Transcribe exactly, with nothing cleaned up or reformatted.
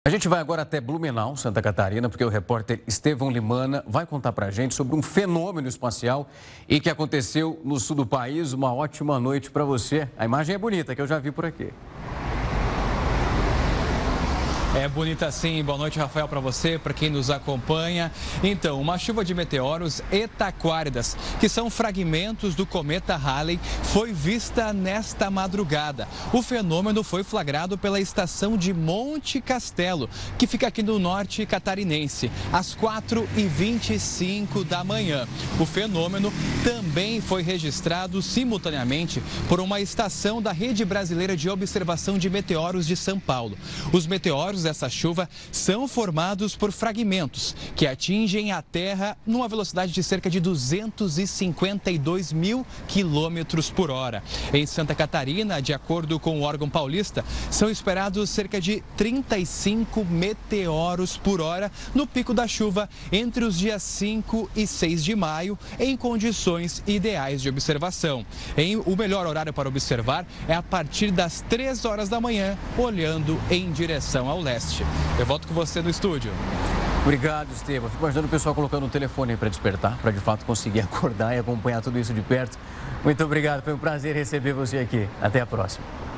A gente vai agora até Blumenau, Santa Catarina, porque o repórter Estevão Limana vai contar pra gente sobre um fenômeno espacial e que aconteceu no sul do país. Uma ótima noite para você. A imagem é bonita, que eu já vi por aqui. É bonita sim. Boa noite, Rafael, para você, para quem nos acompanha. Então, uma chuva de meteoros etaquáridas, que são fragmentos do cometa Halley, foi vista nesta madrugada. O fenômeno foi flagrado pela estação de Monte Castelo, que fica aqui no norte catarinense, às quatro e vinte e cinco da manhã. O fenômeno também foi registrado simultaneamente por uma estação da Rede Brasileira de Observação de Meteoros de São Paulo. Os meteoros dessa chuva são formados por fragmentos que atingem a Terra numa velocidade de cerca de duzentos e cinquenta e dois mil quilômetros por hora. Em Santa Catarina, de acordo com o órgão paulista, são esperados cerca de trinta e cinco meteoros por hora no pico da chuva entre os dias cinco e seis de maio, em condições ideais de observação. Em, o melhor horário para observar é a partir das três horas da manhã, olhando em direção ao leste. Eu volto com você no estúdio. Obrigado, Estevão. Fico imaginando o pessoal colocando o telefone aí para despertar, para de fato conseguir acordar e acompanhar tudo isso de perto. Muito obrigado, foi um prazer receber você aqui. Até a próxima.